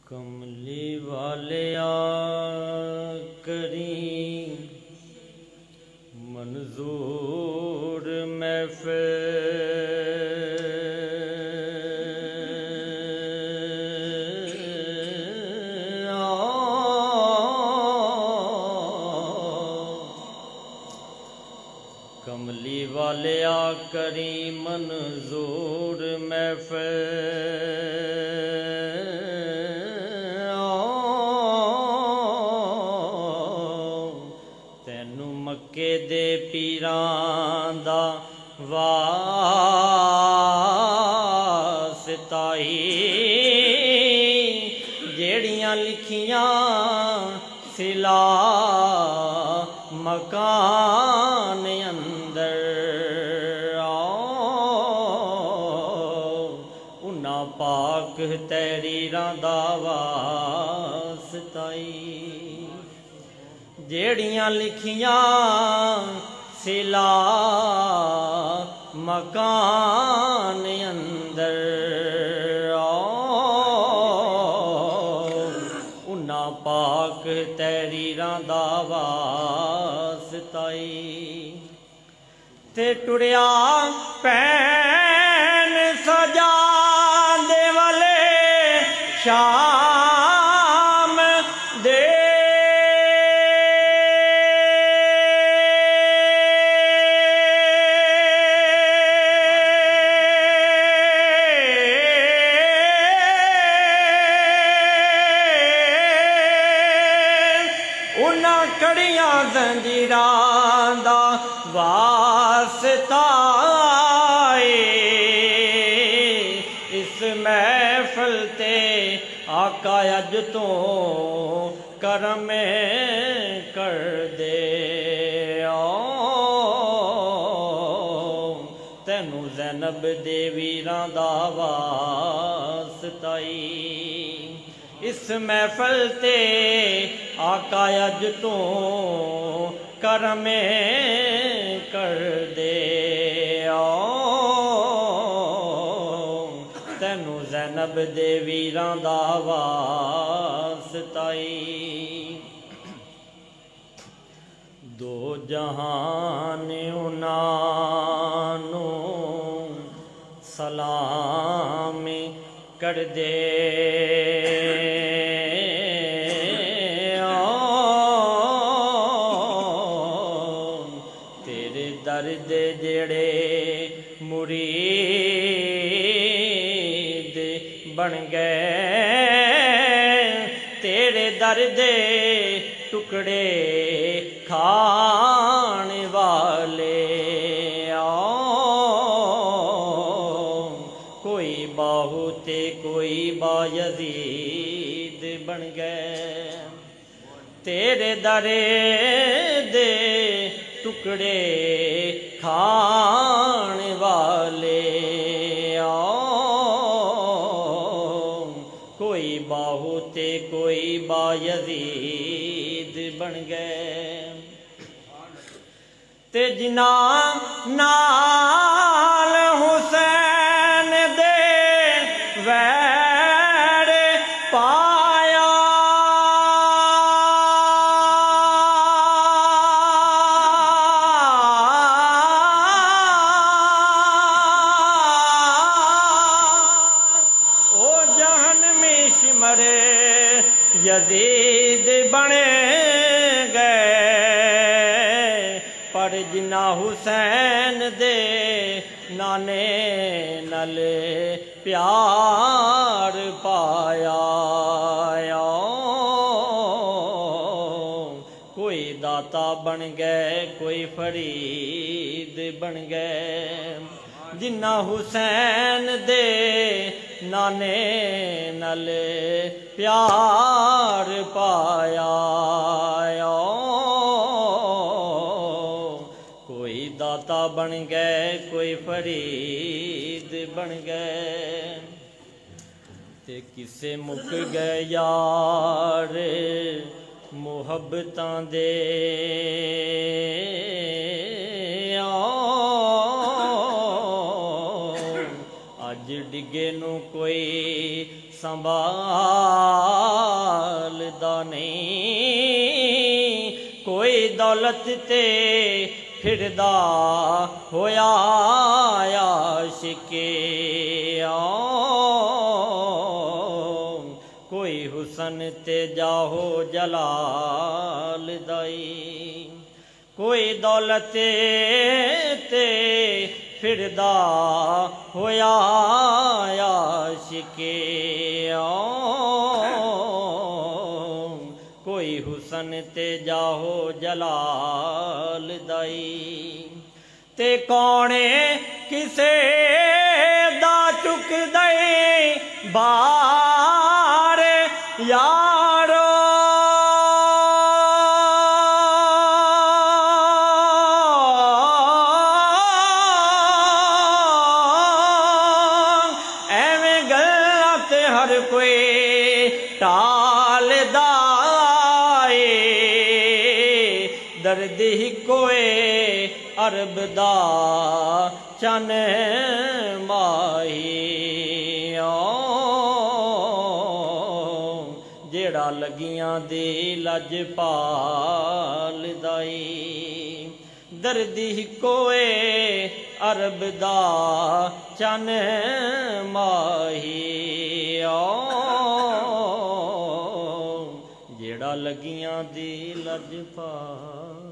कमली वालिया करी मंजूर महफ़िल कमली वालिया करी मंजूर महफ़िल मक्के दे पीरां दा वास्ताई जेड़ियां लिखियां सिला मकान अंदर उन्ना पाक तहरीरां दा वास्ताई जेड़ियां लिखियां सिला मकान अंदर उन्ना पाक तहरीरां दा वास्ताई ते टुरिया पैन सजा दे वाले शाम दे कड़ियां जंजीरां दा वास्ता इस महफिल ते आका अज तो करम कर दे तेनू ज़ैनब दे वीरां दा वास्ताई इस महफिल ते आका अज तो करम कर दे तेनू ज़ैनब दे वीरां दा वास्ताई दो जहान उन्हां नू सलाम कर दे दर्द जेड़े मुरीद बन गए तेरे दर्द टुकड़े खाने वाले कोई बाहू ते कोई बायजीद बन गए तेरे दर्द टुकड़े खाने वाले कोई बाहू ते कोई बायजीद बन गए ते जिना नाल हुसैन दे वैर पाया मरे यजीद बने गए पर जिन्ना हुसैन दे नाने नल प्यार पाया कोई दाता बन गए कोई फरीद बन गए जिन्ना हुसैन दे नाने नल प्यार पाया कोई दाता बन गए कोई फरीद बन गए ते किसे मुक गए यार मुहब्बतां दे डिगे नू कोई संभालदा नहीं, कोई दौलत ते फिरदा होया आशिके कोई हुसन ते जाहो जलाल दाई, कोई दौलत ते फिरदा होया आशिके कोई हुसन ते जाहो जलाल दाई। ते कौने किसे दा चुक दे बार यारो, एवें गल्लां ते हर कोई टालदा ए, दर्द ही कोई अरब दा चन माही जेड़ा लगियां दे लजपाल दाई, दर्द ही कोई अरब दा चन माही जेड़ा लगियां दे लजपाल।